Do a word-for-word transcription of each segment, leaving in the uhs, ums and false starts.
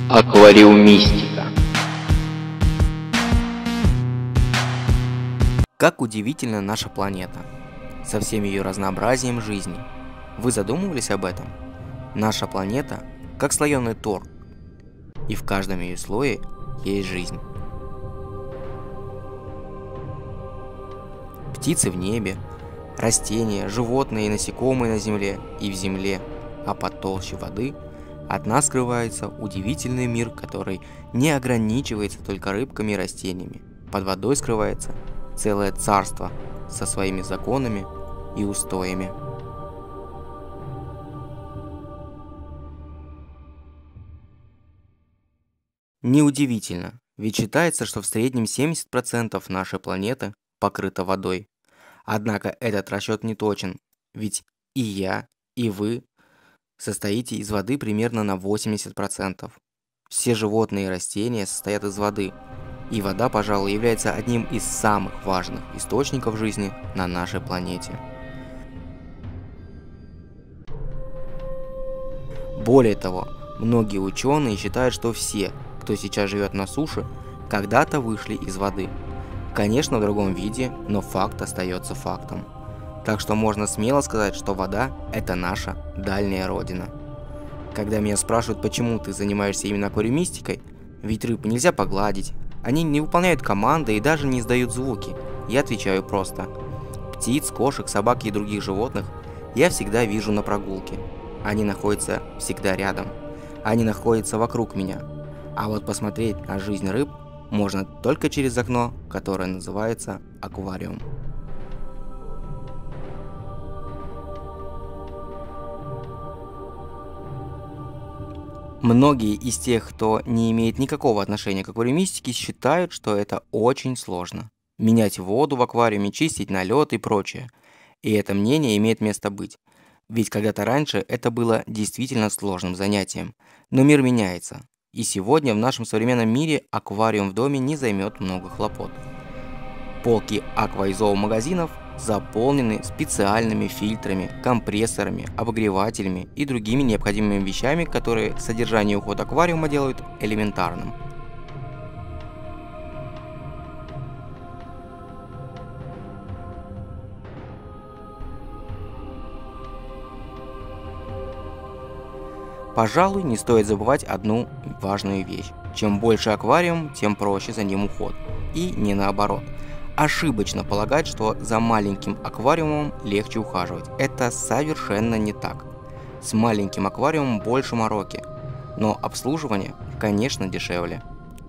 Аквариумистика. Как удивительна наша планета, со всем ее разнообразием жизни. Вы задумывались об этом? Наша планета как слоеный торт, и в каждом ее слое есть жизнь. Птицы в небе, растения, животные и насекомые на земле и в земле, а под толщей воды от нас скрывается удивительный мир, который не ограничивается только рыбками и растениями. Под водой скрывается целое царство со своими законами и устоями. Неудивительно, ведь считается, что в среднем семьдесят процентов нашей планеты покрыто водой. Однако этот расчет не точен, ведь и я, и вы состоите из воды примерно на восемьдесят процентов. Все животные и растения состоят из воды, и вода, пожалуй, является одним из самых важных источников жизни на нашей планете. Более того, многие ученые считают, что все, кто сейчас живет на суше, когда-то вышли из воды. Конечно, в другом виде, но факт остается фактом. Так что можно смело сказать, что вода – это наша дальняя родина. Когда меня спрашивают, почему ты занимаешься именно аквариумистикой, ведь рыб нельзя погладить, они не выполняют команды и даже не издают звуки, я отвечаю просто. Птиц, кошек, собак и других животных я всегда вижу на прогулке. Они находятся всегда рядом. Они находятся вокруг меня. А вот посмотреть на жизнь рыб можно только через окно, которое называется аквариум. Многие из тех, кто не имеет никакого отношения к аквариумистике, считают, что это очень сложно. Менять воду в аквариуме, чистить налет и прочее. И это мнение имеет место быть. Ведь когда-то раньше это было действительно сложным занятием. Но мир меняется. И сегодня в нашем современном мире аквариум в доме не займет много хлопот. Полки аква- и зоомагазинов заполнены специальными фильтрами, компрессорами, обогревателями и другими необходимыми вещами, которые содержание и уход аквариума делают элементарным. Пожалуй, не стоит забывать одну важную вещь. Чем больше аквариум, тем проще за ним уход. И не наоборот. Ошибочно полагать, что за маленьким аквариумом легче ухаживать. Это совершенно не так. С маленьким аквариумом больше мороки, но обслуживание, конечно, дешевле.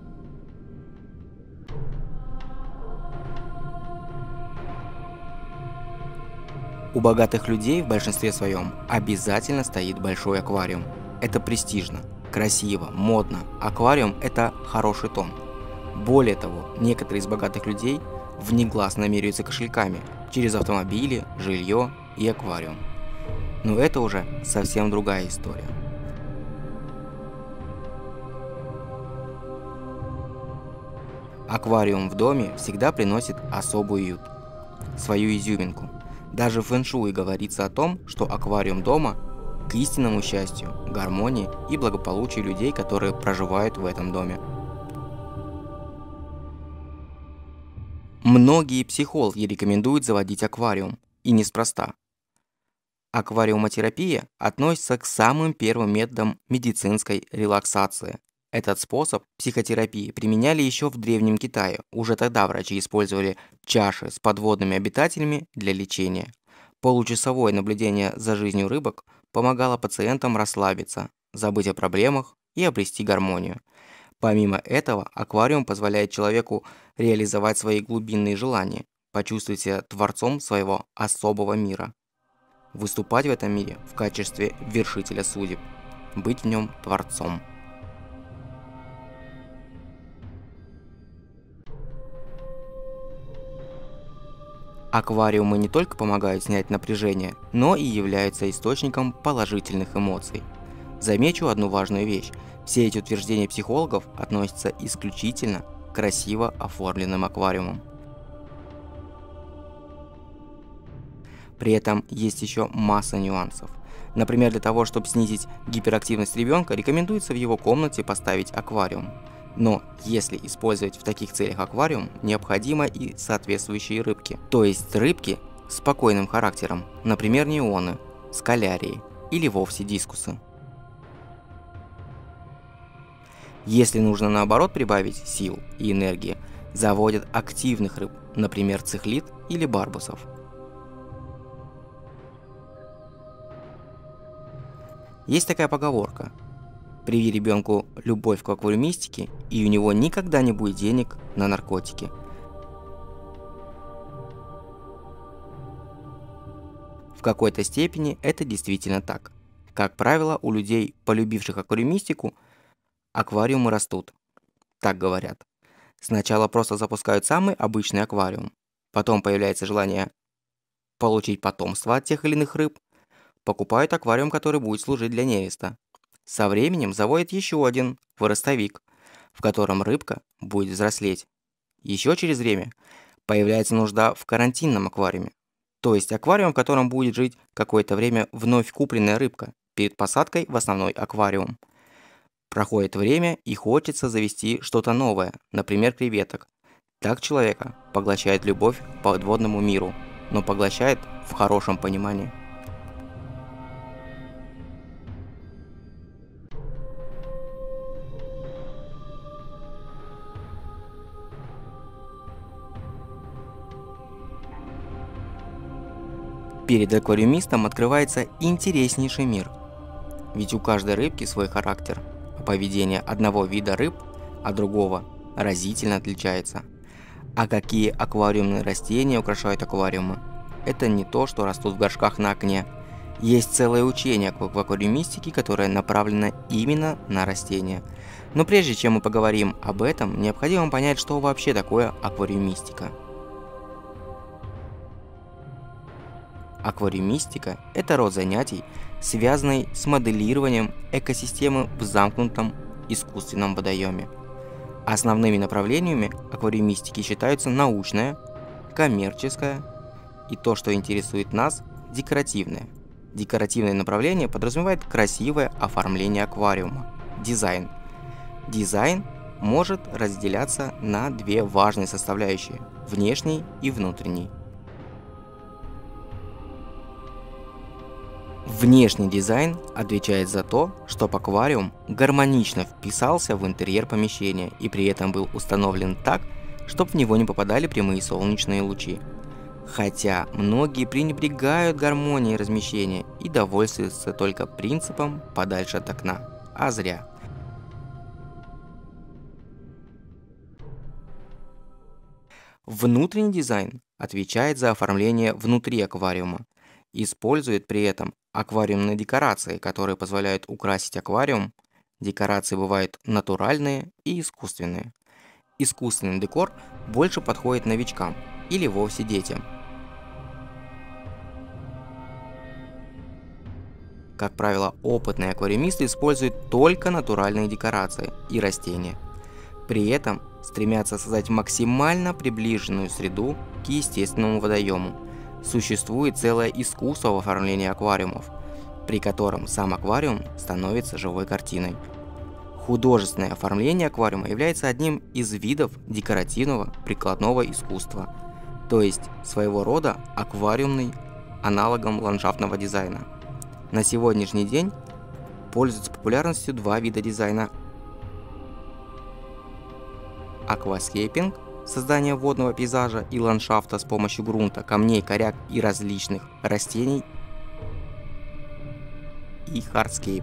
У богатых людей в большинстве своем обязательно стоит большой аквариум. Это престижно, красиво, модно. Аквариум – это хороший тон. Более того, некоторые из богатых людей внегласно меряются кошельками через автомобили, жилье и аквариум. Но это уже совсем другая история. Аквариум в доме всегда приносит особый уют, свою изюминку. Даже в фэн-шуй говорится о том, что аквариум дома к истинному счастью, гармонии и благополучию людей, которые проживают в этом доме. Многие психологи рекомендуют заводить аквариум, и неспроста. Аквариумотерапия относится к самым первым методам медицинской релаксации. Этот способ психотерапии применяли еще в Древнем Китае. Уже тогда врачи использовали чаши с подводными обитателями для лечения. Получасовое наблюдение за жизнью рыбок помогало пациентам расслабиться, забыть о проблемах и обрести гармонию. Помимо этого, аквариум позволяет человеку реализовать свои глубинные желания, почувствовать себя творцом своего особого мира, выступать в этом мире в качестве вершителя судеб, быть в нем творцом. Аквариумы не только помогают снять напряжение, но и являются источником положительных эмоций. Замечу одну важную вещь. Все эти утверждения психологов относятся исключительно к красиво оформленным аквариумам. При этом есть еще масса нюансов. Например, для того, чтобы снизить гиперактивность ребенка, рекомендуется в его комнате поставить аквариум. Но если использовать в таких целях аквариум, необходимо и соответствующие рыбки. То есть рыбки с спокойным характером, например, неоны, скалярии или вовсе дискусы. Если нужно наоборот прибавить сил и энергии, заводят активных рыб, например, цихлид или барбусов. Есть такая поговорка: привей ребенку любовь к аквариумистике, и у него никогда не будет денег на наркотики. В какой-то степени это действительно так. Как правило, у людей, полюбивших аквариумистику, аквариумы растут. Так говорят. Сначала просто запускают самый обычный аквариум. Потом появляется желание получить потомство от тех или иных рыб. Покупают аквариум, который будет служить для нереста. Со временем заводят еще один выростовик, в котором рыбка будет взрослеть. Еще через время появляется нужда в карантинном аквариуме. То есть аквариум, в котором будет жить какое-то время вновь купленная рыбка перед посадкой в основной аквариум. Проходит время и хочется завести что-то новое, например, креветок. Так человека поглощает любовь к подводному миру, но поглощает в хорошем понимании. Перед аквариумистом открывается интереснейший мир. Ведь у каждой рыбки свой характер, а поведение одного вида рыб от другого разительно отличается. А какие аквариумные растения украшают аквариумы? Это не то, что растут в горшках на окне. Есть целое учение в аквариумистике, которое направлено именно на растения. Но прежде чем мы поговорим об этом, необходимо понять, что вообще такое аквариумистика. Аквариумистика – это род занятий, связанный с моделированием экосистемы в замкнутом искусственном водоеме. Основными направлениями аквариумистики считаются научное, коммерческое и то, что интересует нас, декоративное. Декоративное направление подразумевает красивое оформление аквариума, дизайн. Дизайн может разделяться на две важные составляющие – внешний и внутренний. Внешний дизайн отвечает за то, чтобы аквариум гармонично вписался в интерьер помещения и при этом был установлен так, чтобы в него не попадали прямые солнечные лучи. Хотя многие пренебрегают гармонией размещения и довольствуются только принципом подальше от окна, а зря. Внутренний дизайн отвечает за оформление внутри аквариума. Использует при этом аквариумные декорации, которые позволяют украсить аквариум. Декорации бывают натуральные и искусственные. Искусственный декор больше подходит новичкам или вовсе детям. Как правило, опытные аквариумисты используют только натуральные декорации и растения. При этом стремятся создать максимально приближенную среду к естественному водоему. Существует целое искусство в оформлении аквариумов, при котором сам аквариум становится живой картиной. Художественное оформление аквариума является одним из видов декоративного прикладного искусства, то есть своего рода аквариумный аналогом ландшафтного дизайна. На сегодняшний день пользуются популярностью два вида дизайна: акваскейпинг – создание водного пейзажа и ландшафта с помощью грунта, камней, коряк и различных растений, и хардскейп.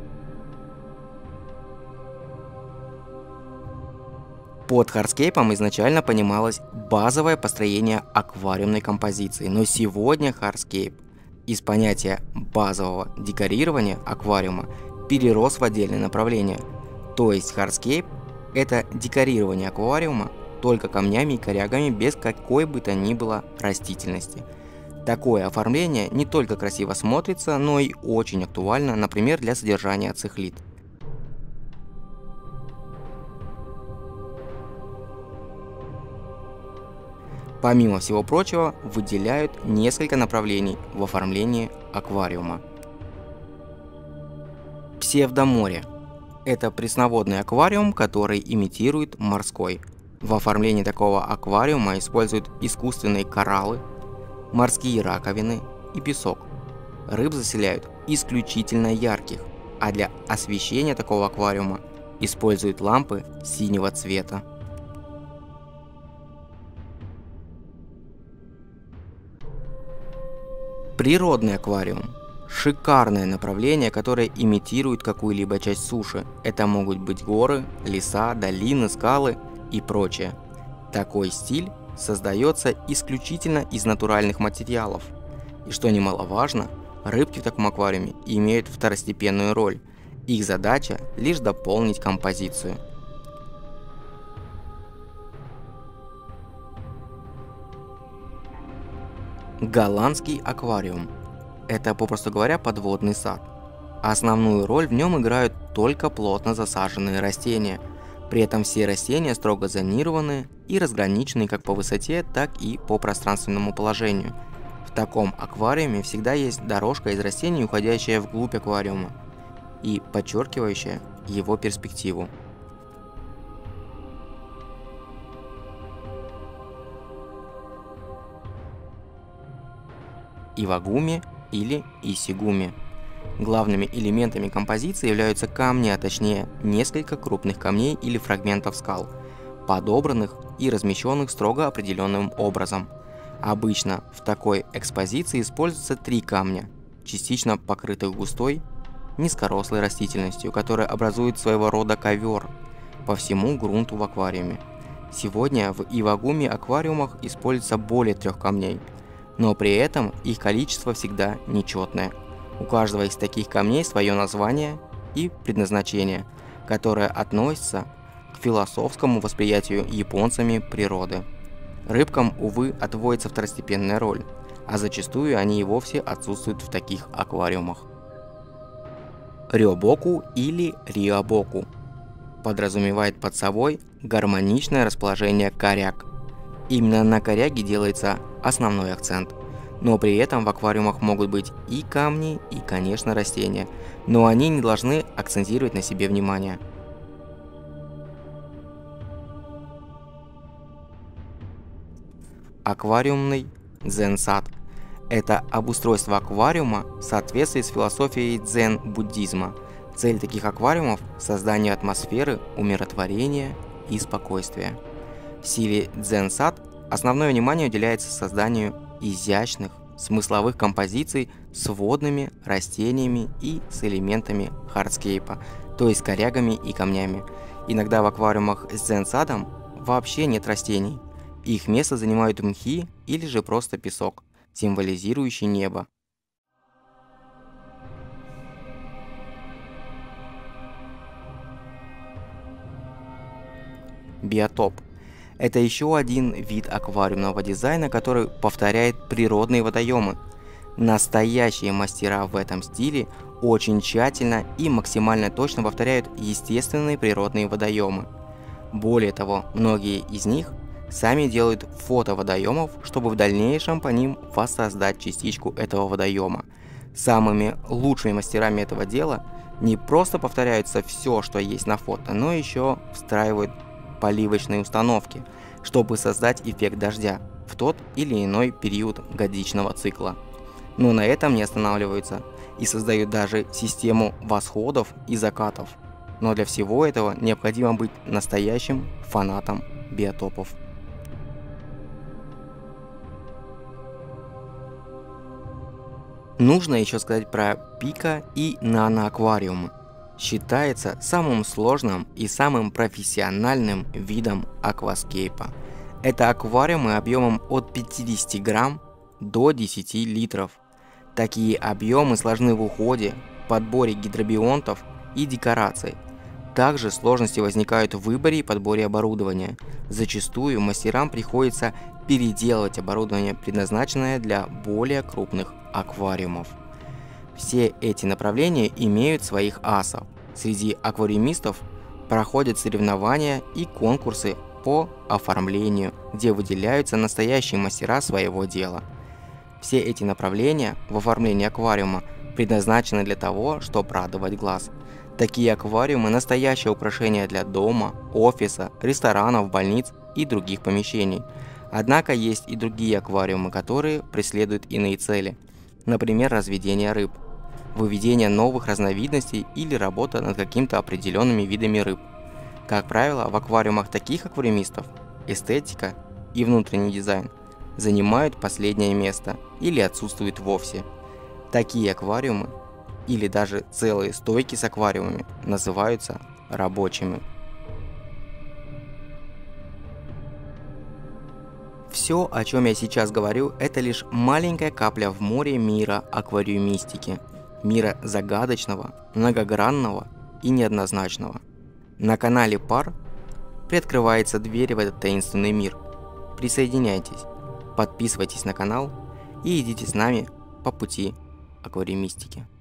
Под хардскейпом изначально понималось базовое построение аквариумной композиции, но сегодня хардскейп из понятия базового декорирования аквариума перерос в отдельное направление. То есть хардскейп – это декорирование аквариума только камнями и корягами без какой бы то ни было растительности. Такое оформление не только красиво смотрится, но и очень актуально, например, для содержания цихлид. Помимо всего прочего, выделяют несколько направлений в оформлении аквариума. Псевдоморе – это пресноводный аквариум, который имитирует морской. В оформлении такого аквариума используют искусственные кораллы, морские раковины и песок. Рыб заселяют исключительно ярких, а для освещения такого аквариума используют лампы синего цвета. Природный аквариум – шикарное направление, которое имитирует какую-либо часть суши. Это могут быть горы, леса, долины, скалы и прочее. Такой стиль создается исключительно из натуральных материалов. И что немаловажно, рыбки в таком аквариуме имеют второстепенную роль. Их задача лишь дополнить композицию. Голландский аквариум – это, попросту говоря, подводный сад. Основную роль в нем играют только плотно засаженные растения. При этом все растения строго зонированы и разграничены как по высоте, так и по пространственному положению. В таком аквариуме всегда есть дорожка из растений, уходящая вглубь аквариума и подчеркивающая его перспективу. Ивагуми или исигуми. Главными элементами композиции являются камни, а точнее несколько крупных камней или фрагментов скал, подобранных и размещенных строго определенным образом. Обычно в такой экспозиции используются три камня, частично покрытых густой, низкорослой растительностью, которая образует своего рода ковер по всему грунту в аквариуме. Сегодня в ивагуми аквариумах используется более трех камней, но при этом их количество всегда нечетное. У каждого из таких камней свое название и предназначение, которое относится к философскому восприятию японцами природы. Рыбкам, увы, отводится второстепенная роль, а зачастую они и вовсе отсутствуют в таких аквариумах. Рёбоку или риобоку подразумевает под собой гармоничное расположение коряг. Именно на коряге делается основной акцент. Но при этом в аквариумах могут быть и камни, и, конечно, растения, но они не должны акцентировать на себе внимание. Аквариумный дзен-сад – это обустройство аквариума в соответствии с философией дзен-буддизма. Цель таких аквариумов – создание атмосферы умиротворения и спокойствия. В стиле дзен-сад основное внимание уделяется созданию изящных, смысловых композиций с водными, растениями и с элементами хардскейпа, то есть корягами и камнями. Иногда в аквариумах с дзен-садом вообще нет растений. Их место занимают мхи или же просто песок, символизирующий небо. Биотоп – это еще один вид аквариумного дизайна, который повторяет природные водоемы. Настоящие мастера в этом стиле очень тщательно и максимально точно повторяют естественные природные водоемы. Более того, многие из них сами делают фото водоемов, чтобы в дальнейшем по ним воссоздать частичку этого водоема. Самыми лучшими мастерами этого дела не просто повторяются все, что есть на фото, но еще встраивают поливочные установки, чтобы создать эффект дождя в тот или иной период годичного цикла. Но на этом не останавливаются и создают даже систему восходов и закатов. Но для всего этого необходимо быть настоящим фанатом биотопов. Нужно еще сказать про пика и наноаквариумы. Считается самым сложным и самым профессиональным видом акваскейпа. Это аквариумы объемом от пятидесяти грамм до десяти литров. Такие объемы сложны в уходе, подборе гидробионтов и декораций. Также сложности возникают в выборе и подборе оборудования. Зачастую мастерам приходится переделывать оборудование, предназначенное для более крупных аквариумов. Все эти направления имеют своих асов. Среди аквариумистов проходят соревнования и конкурсы по оформлению, где выделяются настоящие мастера своего дела. Все эти направления в оформлении аквариума предназначены для того, чтобы радовать глаз. Такие аквариумы – настоящее украшение для дома, офиса, ресторанов, больниц и других помещений. Однако есть и другие аквариумы, которые преследуют иные цели, например, разведение рыб, выведение новых разновидностей или работа над какими-то определенными видами рыб. Как правило, в аквариумах таких аквариумистов эстетика и внутренний дизайн занимают последнее место или отсутствуют вовсе. Такие аквариумы или даже целые стойки с аквариумами называются рабочими. Все, о чем я сейчас говорю, это лишь маленькая капля в море мира аквариумистики, мира загадочного, многогранного и неоднозначного. На канале Пар приоткрывается дверь в этот таинственный мир. Присоединяйтесь, подписывайтесь на канал и идите с нами по пути аквариумистики.